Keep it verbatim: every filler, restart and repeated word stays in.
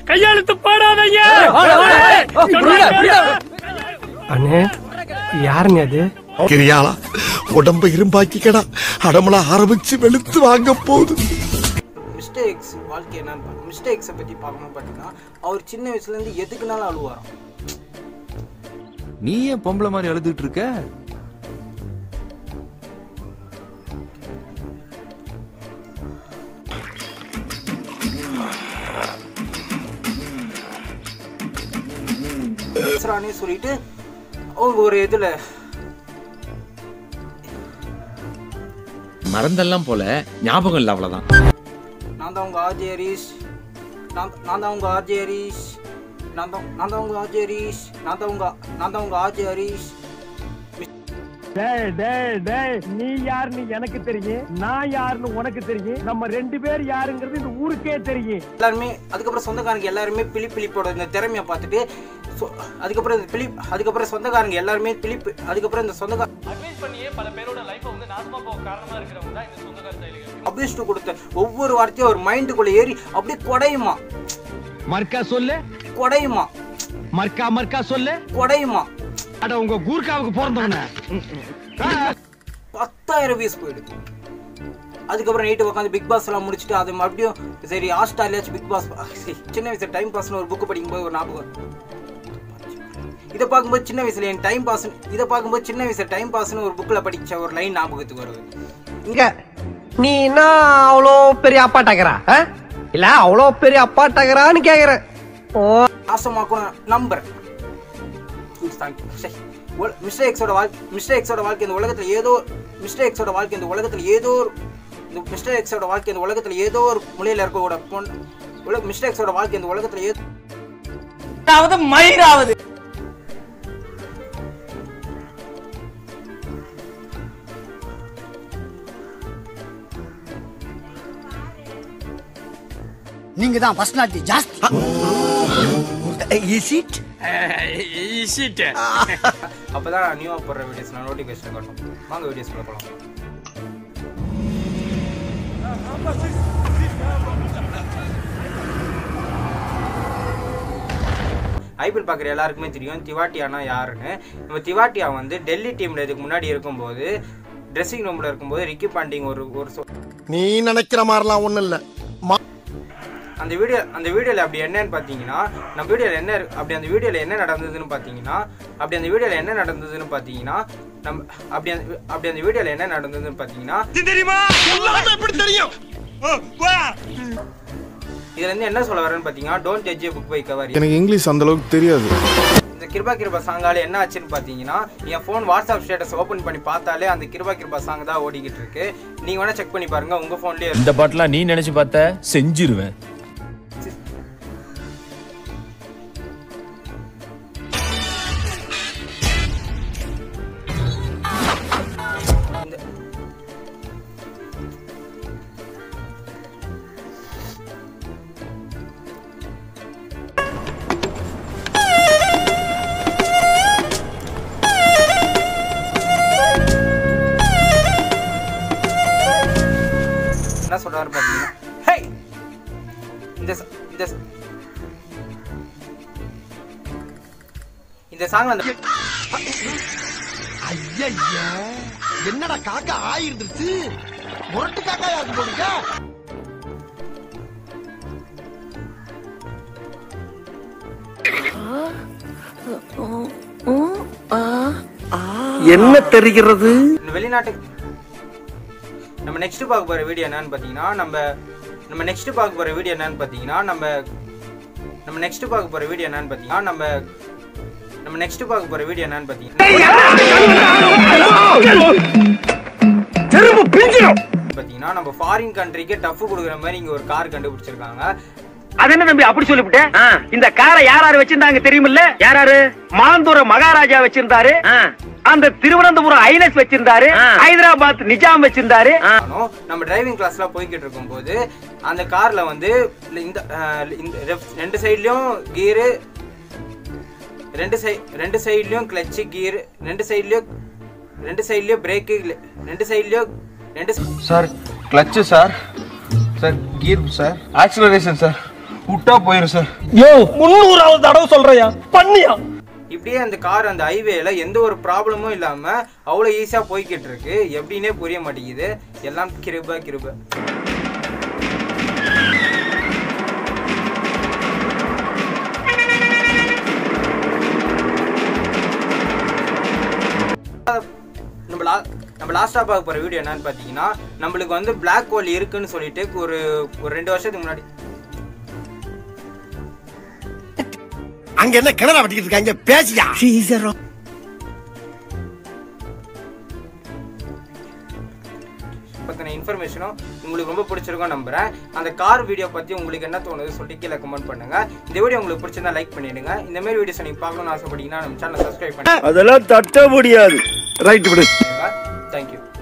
கையெழுத்து போடாதீங்க. அண்ணே யாருங்க அது? கிரியாளா உடம்ப இரும்பாக்கிக்கடா, அடமலா ஆரம்பிச்சு வெளுத்து வாங்க போகுது. மிஸ்டேக்ஸ் வாழ்க்கை என்னன்னு மிஸ்டேக்ஸை பற்றி பார்க்கணும் பார்த்தீங்கன்னா, அவர் சின்ன வயசுலேருந்து எதுக்குனாலும் அழுவாராம். நீ ஏன் பொம்பளை மாதிரி அழுதுட்டு இருக்க? சொல்லிட்டு அவங்க ஒரு இதுல மறந்தெல்லாம் போல ஞாபகம் இல்ல, அவ்வளவுதான். நான் தான் உங்க ஆர்ஜே ஹரிஷ், நான் தான் உங்க ஆர்ஜே ஹரிஷ், நான் தான் நான் தான் உங்க ஆர்ஜே ஹரிஷ், நான் தான் உங்க நான் தான் உங்க ஆர்ஜே ஹரிஷ். டேய் டேய் டேய், நீ யாருன்னு எனக்கு தெரியும், நான் யாருன்னு உனக்கு தெரியும், நம்ம ரெண்டு பேர் யாருங்கிறது இந்த ஊருக்கே தெரியும். எல்லாருமே அதுக்கப்புறம் சொந்தக்காரங்க எல்லாருமே பிலிப் பிலிப்போட இந்த திறமையை பார்த்துட்டு அதுக்கப்புறம் இந்த பிலிப் அதுக்கப்புறம் சொந்தக்காரங்க எல்லாருமே பிலிப் அதுக்கப்புறம் இந்த சொந்தக்காரங்க அட்வைஸ் பண்ணியே பல பேரோட லைஃபை வந்து நாசமா போக காரணமா இருக்கிறவங்க தான் இந்த சொந்தக்கார செயலிகள். அபியூஸ் கொடுத்த ஒவ்வொரு வார்த்தையும் ஒரு மைண்டுக்குள்ள ஏறி அப்படியே கொடையுமா. மர்க்கா சொல்லு. கொடையுமா. மர்க்கா மர்க்கா சொல்லு. கொடையுமா. அட உங்க கூர்க்காவுக்கு பிறந்தவன பத்தாயிரம் வியூஸ் போயிடுது. அதுக்கப்புறம் நைட்டு உட்காந்து பிக் பாஸ் எல்லாம் முடிச்சுட்டு அது மறுபடியும் சரி ஹாஸ்டாலியாச்சும் பிக் பாஸ் சின்ன வயசுல டைம் பாஸ்னு ஒரு புக்கு படிக்கும்போது ஒரு ஞாபகம். இதை பார்க்கும்போது சின்ன வயசுல என் டைம் பாஸ் இதை பார்க்கும்போது சின்ன வயசுல டைம் பாஸ்னு ஒரு புக்ல படிச்ச ஒரு லைன் ஞாபகத்துக்கு வருது. இங்க நீ என்ன அவ்வளோ பெரிய அப்பாட்டாக்கிறா இல்ல அவ்வளோ பெரிய அப்பாட்டாக்கிறான்னு கேக்குறேன். நாசமாக்கணும் நம்புறேன். மிஸ்டர் எக்ஸோட வாழ்க்கை மிஸ்டர் எக்ஸோட வாழ்க்கை இந்த உலகத்துல ஏதோ மிஸ்டர் எக்ஸோட வாழ்க்கை இந்த உலகத்துல ஏதோ ஒரு மிஸ்டர் எக்ஸோட வாழ்க்கை இந்த உலகத்துல ஏதோ ஒரு மூலையில இருக்க பொண்ணு மிஸ்டர் எக்ஸோட வாழ்க்கை இந்த உலகத்துல ஏதோ மயிராவது. நீங்க தான் பர்சனாலிட்டி ஜாஸ்தி. இஸ் இட் இஸ் இட் அப்பதான் நியூவா போடுற வீடியோஸ் நான் நோட்டிஃபிகேஷன் காட்டும். வாங்க வீடியோஸ்க்குள்ள போலாம். ஐபிஎல் பார்க்குற எல்லாருக்குமே தெரியும் திவாட்டியானா யாருன்னு. நம்ம திவாட்டியா வந்து டெல்லி டீம்ல இதுக்கு முன்னாடி இருக்கும்போது ட்ரெஸ்ஸிங் ரூம்ல இருக்கும்போது ரிக்கி பாண்டிங் ஒரு ஒரு நீ நினைக்கிற மாதிரிலாம் ஒண்ணும் இல்ல. அந்த வீடியோ அந்த வீடியோவில் அப்படி என்னன்னு பார்த்தீங்கன்னா நம்ம வீடியோவில் என்ன அப்படி அந்த வீடியோவில் என்ன நடந்ததுன்னு பார்த்தீங்கன்னா அப்படி அந்த வீடியோவில் என்ன நடந்ததுன்னு பார்த்தீங்கன்னா நம்ம அப்படி அந்த அப்படி அந்த வீடியோவில் என்ன நடந்ததுன்னு பார்த்தீங்கன்னா தெரியுமா எப்படி தெரியும்? இதுல இருந்து என்ன சொல்ல வரேன்னு பார்த்தீங்கன்னா don't judge a book by cover. எனக்கு இங்கிலீஷ் அந்த அளவுக்கு தெரியாது. இந்த கிருபா கிருபா சாங்கால என்ன ஆச்சுன்னு பார்த்தீங்கன்னா என் ஃபோன் வாட்ஸ்அப் ஸ்டேட்டஸ் ஓப்பன் பண்ணி பார்த்தாலே அந்த கிருபா கிருபா சாங் தான் ஓடிக்கிட்டு இருக்கு. நீங்க வேணா செக் பண்ணி பாருங்க உங்க ஃபோன்லயே. இந்த பாட்டுலாம் நீ நினைச்சு பார்த்த செஞ்சிருவேன். என்ன சொல்றாரு பாத்தீங்கன்னா ஹே இந்த இந்த இந்த சாங்ல அந்த ஐயா என்னடா காக்கா ஆயிருந்துச்சு, முரட்டு காக்கா யாருக்கு போடுங்க. என்ன தெரிகிறது? வெளிநாட்டுக்கு நம்ம நெக்ஸ்ட் பார்க்க போற வீடியோ என்னன்னு பாத்தீங்கன்னா நம்ம நம்ம நெக்ஸ்ட் பார்க்க போற வீடியோ என்னன்னு பாத்தீங்கன்னா நம்ம நம்ம நெக்ஸ்ட் பார்க்க போற வீடியோ என்னன்னு பாத்தீங்கன்னா நம்ம நம்ம நெக்ஸ்ட் பார்க்க போற வீடியோ என்னன்னு பாத்தீங்கன்னா பாத்தீங்கன்னா நம்ம ஃபாரின் கண்ட்ரிக்கு டஃப் கொடுக்குற மாதிரி இங்க ஒரு கார் கண்டுபிடிச்சிருக்காங்க. அது என்ன தம்பி அப்படி சொல்லிவிட்டேன்? இந்த காரை யார் யாரு வச்சிருந்தாங்க தெரியுமில்ல? யார் யாரு? மாந்தூர மகாராஜா வச்சிருந்தாரு, அந்த திருவனந்தபுரம் ஐனஸ் வச்சிருந்தாரு, ஹைதராபாத் நிஜாம் வச்சிருந்தாரு. நம்ம டிரைவிங் கிளாஸ்ல போய்கிட்டு இருக்கும் போது அந்த கார்ல வந்து இந்த ரெண்டு சைட்லயும் கீரு, ரெண்டு சைடு ரெண்டு சைட்லயும் கிளட்ச் கீர், ரெண்டு சைட்லயும் ரெண்டு சைட்லயும் பிரேக், ரெண்டு சைட்லயும் ரெண்டு sir clutch sir, sir gear sir, acceleration sir, விட்டா போயிரும் சார். யோ முன்னூறாவது தடவை சொல்றியா பண்ணியா? இப்படியே அந்த கார் அந்த ஹைவேல எந்த ஒரு ப்ராப்ளமும் இல்லாம அவ்வளவு ஈஸியா போய்கிட்டு இருக்கு. எப்படின்னே புரிய மாட்டேங்குது. எல்லாம் கிருப கிருப. நம்ம நம்ம லாஸ்டா பார்க்க போற வீடியோ என்னன்னு பாத்தீங்கன்னா, நம்மளுக்கு வந்து பிளாக் ஹோல் இருக்குன்னு சொல்லிட்டு ஒரு ஒரு ரெண்டு வருஷத்துக்கு முன்னாடி அங்க என்ன கிணறு வெட்டிக்கிட்டு இருக்காங்க பேசியா? பத்தின இன்ஃபர்மேஷனும் உங்களுக்கு ரொம்ப பிடிச்சிருக்கும் நம்புறேன். அந்த கார் வீடியோ பத்தி உங்களுக்கு என்ன தோணுது சொல்லி கீழே கமெண்ட் பண்ணுங்க. இந்த வீடியோ உங்களுக்கு பிடிச்சிருந்தா லைக் பண்ணிடுங்க. இந்த மாதிரி வீடியோஸ் நீங்க பார்க்கணும்னு ஆசைப்பட்டீங்கன்னா நம்ம சேனலை சப்ஸ்கிரைப் பண்ணுங்க. அதெல்லாம் தட்ட முடியாது. ரைட் விடு. தேங்க்யூ.